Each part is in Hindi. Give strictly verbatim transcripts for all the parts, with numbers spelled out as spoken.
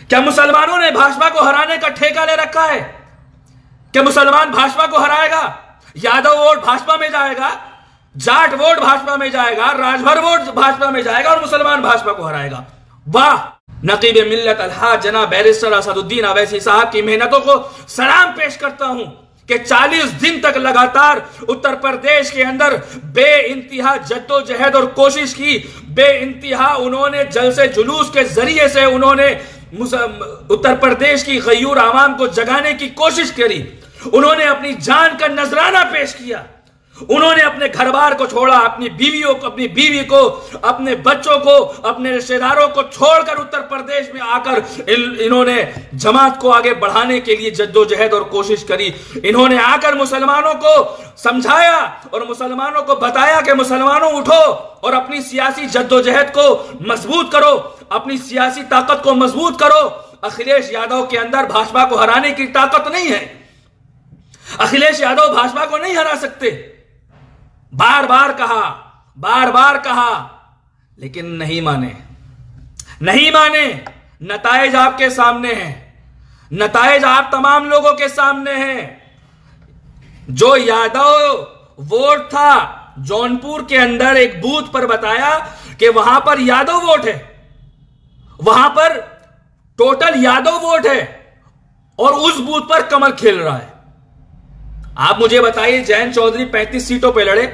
क्या मुसलमानों ने भाजपा को हराने का ठेका ले रखा है? क्या मुसलमान भाजपा को हराएगा? यादव वोट भाजपा में जाएगा, जाट वोट भाजपा में जाएगा, राजभर वोट भाजपा में जाएगा और मुसलमान भाजपा को हराएगा। वाह! नकीब मिल्लत अलहाज जनाब बैरिस्टर असदुद्दीन अवैसी साहब की मेहनतों को सलाम पेश करता हूं कि चालीस दिन तक लगातार उत्तर प्रदेश के अंदर बेइंतहा जद्दोजहद और कोशिश की, बेइंतहा उन्होंने जलसे जुलूस के जरिए से उन्होंने उत्तर प्रदेश की गयूर आवाम को जगाने की कोशिश करी। उन्होंने अपनी जान का नजराना पेश किया। उन्होंने अपने घर बार को छोड़ा, अपनी बीवियों को, अपनी बीवी को, अपने बच्चों को, अपने रिश्तेदारों को छोड़कर उत्तर प्रदेश में आकर इन, इन्होंने जमात को आगे बढ़ाने के लिए जद्दोजहद और कोशिश करी। इन्होंने आकर मुसलमानों को समझाया और मुसलमानों को बताया कि मुसलमानों उठो और अपनी सियासी जद्दोजहद को मजबूत करो, अपनी सियासी ताकत को मजबूत करो। अखिलेश यादव के अंदर भाजपा को हराने की ताकत नहीं है। अखिलेश यादव भाजपा को नहीं हरा सकते। बार बार कहा, बार बार कहा, लेकिन नहीं माने, नहीं माने। नताइज आपके सामने हैं, नताइज आप तमाम लोगों के सामने हैं। जो यादव वोट था जौनपुर के अंदर एक बूथ पर बताया कि वहां पर यादव वोट है, वहां पर टोटल यादव वोट है और उस बूथ पर कमल खेल रहा है। आप मुझे बताइए, जयंत चौधरी पैंतीस सीटों पर लड़े,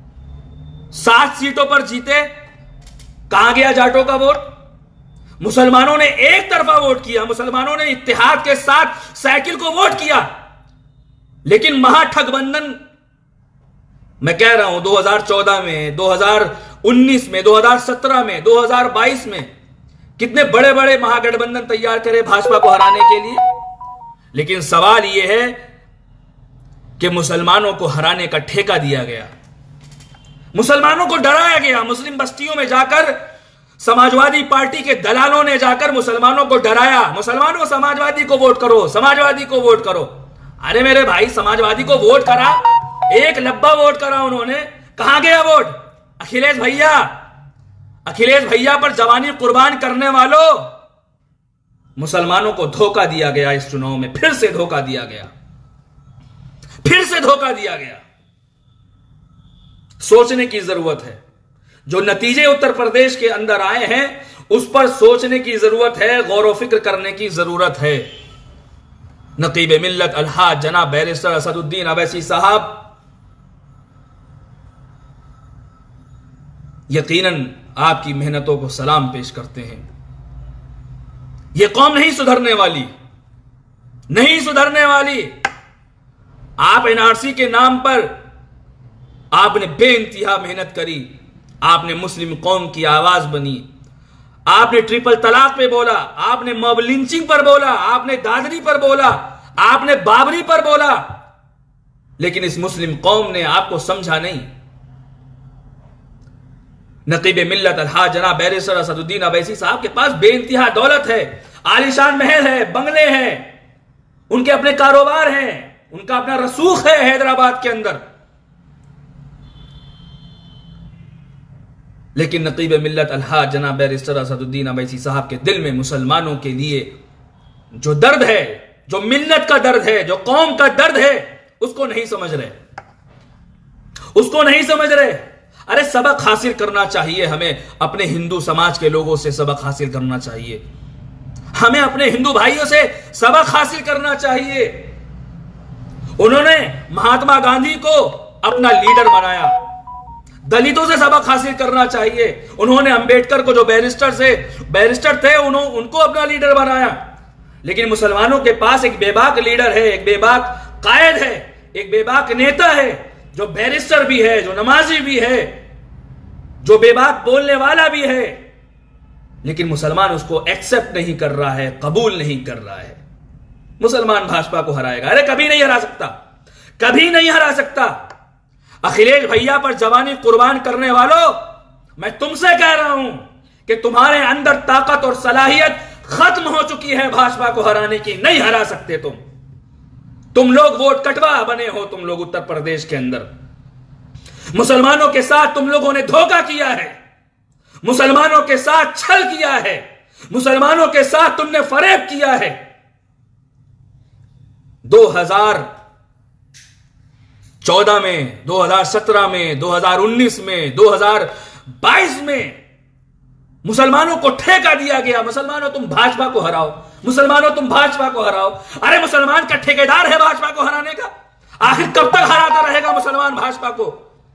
सात सीटों पर जीते, कहां गया जाटों का वोट? मुसलमानों ने एक तरफा वोट किया, मुसलमानों ने इत्तेहाद के साथ साइकिल को वोट किया, लेकिन महाठगबंधन मैं कह रहा हूं दो हज़ार चौदह में, दो हज़ार उन्नीस में, दो हज़ार सत्रह में, दो हज़ार बाईस में कितने बड़े बड़े महागठबंधन तैयार करे भाजपा को हराने के लिए। लेकिन सवाल यह है कि मुसलमानों को हराने का ठेका दिया गया, मुसलमानों को डराया गया। मुस्लिम बस्तियों में जाकर समाजवादी पार्टी के दलालों ने जाकर मुसलमानों को डराया, मुसलमानों समाजवादी को वोट करो, समाजवादी को वोट करो। अरे मेरे भाई, समाजवादी को वोट करा, एक लब्बा वोट करा उन्होंने, कहां गया वोट? अखिलेश भैया, अखिलेश भैया पर जवानी कुर्बान करने वालों, मुसलमानों को धोखा दिया गया। इस चुनाव में फिर से धोखा दिया गया, फिर से धोखा दिया गया। सोचने की जरूरत है। जो नतीजे उत्तर प्रदेश के अंदर आए हैं उस पर सोचने की जरूरत है, गौर व फिक्र करने की जरूरत है। नकीब मिल्लत अलहाज जनाब बैरिस्टर असदुद्दीन अवैसी साहब यकीनन आपकी मेहनतों को सलाम पेश करते हैं। यह कौम नहीं सुधरने वाली, नहीं सुधरने वाली। आप एनआरसी के नाम पर आपने बेइंतहा मेहनत करी, आपने मुस्लिम कौम की आवाज बनी, आपने ट्रिपल तलाक पे बोला, आपने मॉब लिंचिंग पर बोला, आपने दादरी पर बोला, आपने बाबरी पर बोला, लेकिन इस मुस्लिम कौम ने आपको समझा नहीं। नकीब मिल्लत अलहाज जनाब बैरिस्टर असदुद्दीन अवैसी साहब के पास बेइंतहा दौलत है, आलीशान महल है, बंगले हैं, उनके अपने कारोबार हैं, उनका अपना रसूख है हैदराबाद के अंदर। लेकिन नकीब मिल्लत अलहाज जनाब बैरिस्टर असदुद्दीन अवैसी साहब के दिल में मुसलमानों के लिए जो दर्द है, जो मिल्लत का दर्द है, जो कौम का दर्द है, उसको नहीं समझ रहे, उसको नहीं समझ रहे। अरे सबक हासिल करना चाहिए हमें, अपने हिंदू समाज के लोगों से सबक हासिल करना चाहिए, हमें अपने हिंदू भाइयों से सबक हासिल करना चाहिए। उन्होंने महात्मा गांधी को अपना लीडर बनाया, दलितों से सबक हासिल करना चाहिए। उन्होंने अंबेडकर को, जो बैरिस्टर से बैरिस्टर थे, उन्होंने उनको अपना लीडर बनाया। लेकिन मुसलमानों के पास एक बेबाक लीडर है, एक बेबाक कायद है, एक बेबाक नेता है, जो बैरिस्टर भी है, जो नमाजी भी है, जो बेबाक बोलने वाला भी है, लेकिन मुसलमान उसको एक्सेप्ट नहीं कर रहा है, कबूल नहीं कर रहा है। मुसलमान भाजपा को हराएगा? अरे कभी नहीं हरा सकता, कभी नहीं हरा सकता। अखिलेश भैया पर जवानी कुर्बान करने वालों, मैं तुमसे कह रहा हूं कि तुम्हारे अंदर ताकत और सलाहियत खत्म हो चुकी है भाजपा को हराने की, नहीं हरा सकते तुम। तुम लोग वोट कटवा बने हो, तुम लोग उत्तर प्रदेश के अंदर मुसलमानों के साथ तुम लोगों ने धोखा किया है, मुसलमानों के साथ छल किया है, मुसलमानों के साथ तुमने फरेब किया है। दो हज़ार चौदह में, दो हज़ार सत्रह में, दो हज़ार उन्नीस में, दो हज़ार बाईस में मुसलमानों को ठेका दिया गया, मुसलमानों तुम भाजपा को हराओ, मुसलमानों तुम भाजपा को हराओ। अरे मुसलमान का ठेकेदार है भाजपा को हराने का? आखिर कब तक हराता रहेगा मुसलमान भाजपा को?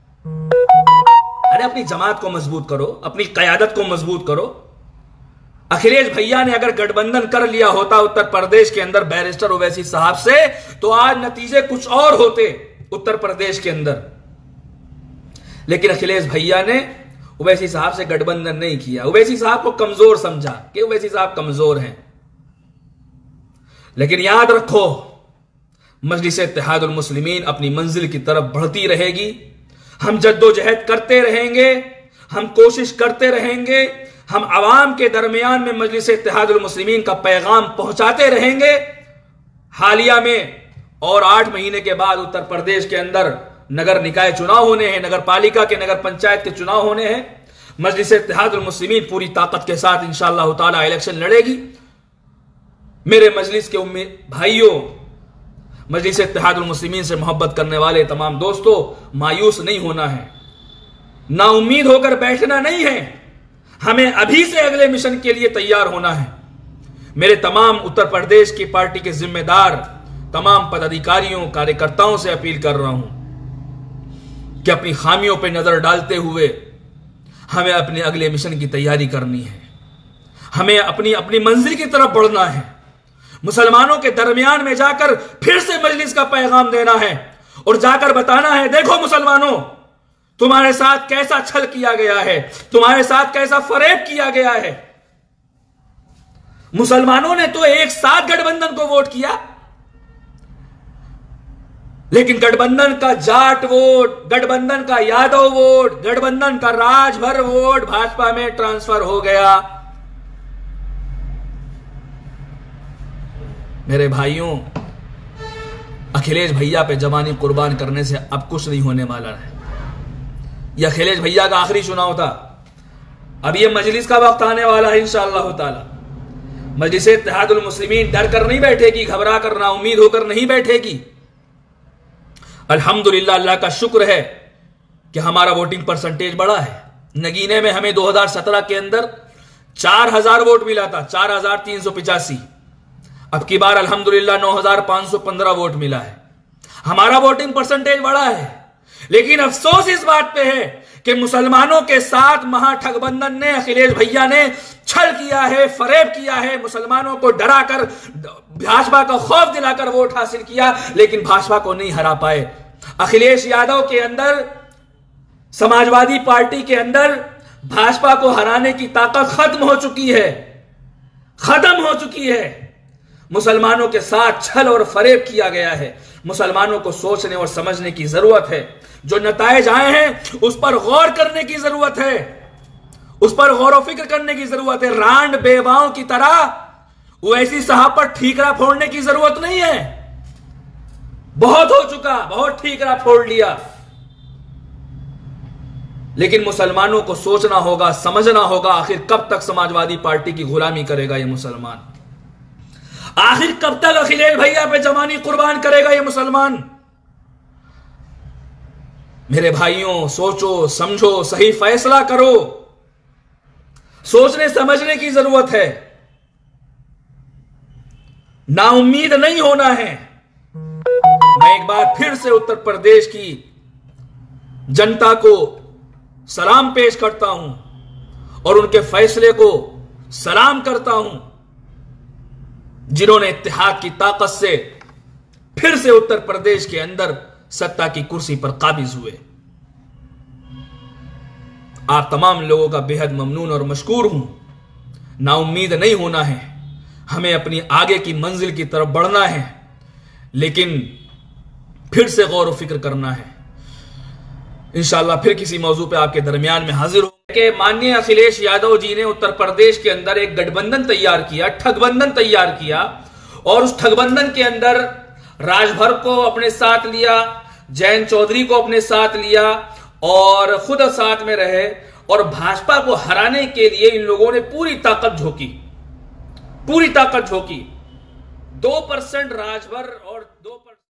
अरे अपनी जमात को मजबूत करो, अपनी कयादत को मजबूत करो। अखिलेश भैया ने अगर गठबंधन कर लिया होता उत्तर प्रदेश के अंदर बैरिस्टर ओवैसी साहब से, तो आज नतीजे कुछ और होते उत्तर प्रदेश के अंदर। लेकिन अखिलेश भैया ने ओवैसी साहब से गठबंधन नहीं किया, ओवैसी साहब को कमजोर समझा कि ओवैसी साहब कमजोर हैं। लेकिन याद रखो, मजलिस इत्तेहादुल मुस्लिमीन अपनी मंजिल की तरफ बढ़ती रहेगी। हम जद्दोजहद करते रहेंगे, हम कोशिश करते रहेंगे, हम आवाम के दरमियान में मजलिस इत्तेहादुल मुस्लिमीन का पैगाम पहुंचाते रहेंगे। हालिया में और आठ महीने के बाद उत्तर प्रदेश के अंदर नगर निकाय चुनाव होने हैं, नगर पालिका के, नगर पंचायत के चुनाव होने हैं। मजलिस इत्तेहादुल मुस्लिमीन पूरी ताकत के साथ इंशाअल्लाह ताला इलेक्शन लड़ेगी। मेरे मजलिस के उम्मीद भाइयों, मजलिस इत्तेहादुल मुस्लिमीन से मोहब्बत करने वाले तमाम दोस्तों, मायूस नहीं होना है, नाउम्मीद होकर बैठना नहीं है, हमें अभी से अगले मिशन के लिए तैयार होना है। मेरे तमाम उत्तर प्रदेश की पार्टी के जिम्मेदार तमाम पदाधिकारियों, कार्यकर्ताओं से अपील कर रहा हूं कि अपनी खामियों पर नजर डालते हुए हमें अपने अगले मिशन की तैयारी करनी है। हमें अपनी अपनी मंजिल की तरफ बढ़ना है, मुसलमानों के दरमियान में जाकर फिर से मजलिस का पैगाम देना है और जाकर बताना है, देखो मुसलमानों, तुम्हारे साथ कैसा छल किया गया है, तुम्हारे साथ कैसा फरेब किया गया है। मुसलमानों ने तो एक साथ गठबंधन को वोट किया, लेकिन गठबंधन का जाट वोट, गठबंधन का यादव वोट, गठबंधन का राजभर वोट भाजपा में ट्रांसफर हो गया। मेरे भाइयों, अखिलेश भैया पे जवानी कुर्बान करने से अब कुछ नहीं होने वाला है। यह अखिलेश भैया का आखिरी चुनाव था, अब यह मजलिस का वक्त आने वाला है इंशाअल्लाह ताला। मजलिस इत्तेहादुल मुस्लिमीन डर कर नहीं बैठेगी, घबरा कर, ना उम्मीद होकर नहीं बैठेगी। अल्हम्दुलिल्लाह, अल्लाह का शुक्र है कि हमारा वोटिंग परसेंटेज बढ़ा है। नगीने में हमें दो हज़ार सत्रह के अंदर चार हजार वोट मिला था, चार हजार तीन सौ पिचासी। अब की बार अल्हम्दुलिल्लाह नौ हजार पांच सौ पंद्रह वोट मिला है, हमारा वोटिंग परसेंटेज बढ़ा है। लेकिन अफसोस इस बात पे है कि मुसलमानों के साथ महाठगबंधन ने, अखिलेश भैया ने छल किया है, फरेब किया है, मुसलमानों को डराकर, भाजपा का खौफ दिलाकर वोट हासिल किया, लेकिन भाजपा को नहीं हरा पाए। अखिलेश यादव के अंदर, समाजवादी पार्टी के अंदर भाजपा को हराने की ताकत खत्म हो चुकी है, खत्म हो चुकी है। मुसलमानों के साथ छल और फरेब किया गया है। मुसलमानों को सोचने और समझने की जरूरत है। जो नताइज आए हैं उस पर गौर करने की जरूरत है, उस पर गौर व फिक्र करने की जरूरत है। रांड बेवाओं की तरह ओवैसी साहब पर ठीकरा फोड़ने की जरूरत नहीं है। बहुत हो चुका, बहुत ठीकरा फोड़ लिया। लेकिन मुसलमानों को सोचना होगा, समझना होगा, आखिर कब तक समाजवादी पार्टी की गुलामी करेगा ये मुसलमान, आखिर कब तक अखिलेश भैया पे जवानी कुर्बान करेगा ये मुसलमान। मेरे भाइयों, सोचो, समझो, सही फैसला करो। सोचने समझने की जरूरत है, नाउम्मीद नहीं होना है। मैं एक बार फिर से उत्तर प्रदेश की जनता को सलाम पेश करता हूं और उनके फैसले को सलाम करता हूं, जिन्होंने इत्तेहाद की ताकत से फिर से उत्तर प्रदेश के अंदर सत्ता की कुर्सी पर काबिज हुए। आप तमाम लोगों का बेहद ममनून और मशकूर हूं। नाउम्मीद नहीं होना है, हमें अपनी आगे की मंजिल की तरफ बढ़ना है, लेकिन फिर से गौर व फिक्र करना है। इंशाअल्लाह फिर किसी मौजू पे आपके दरमियान में हाजिर हो कि माननीय अखिलेश यादव जी ने उत्तर प्रदेश के अंदर एक गठबंधन तैयार किया, ठगबंधन तैयार किया, और उस ठगबंधन के अंदर राजभर को अपने साथ लिया, जयंत चौधरी को अपने साथ लिया और खुद साथ में रहे, और भाजपा को हराने के लिए इन लोगों ने पूरी ताकत झोंकी। पूरी ताकत झोंकी। दो परसेंट राजभर और दो